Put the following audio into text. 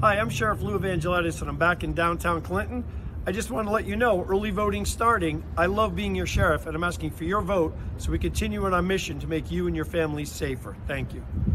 Hi, I'm Sheriff Lew and I'm back in downtown Clinton. I just want to let you know, early voting starting. I love being your sheriff, and I'm asking for your vote so we continue on our mission to make you and your families safer. Thank you.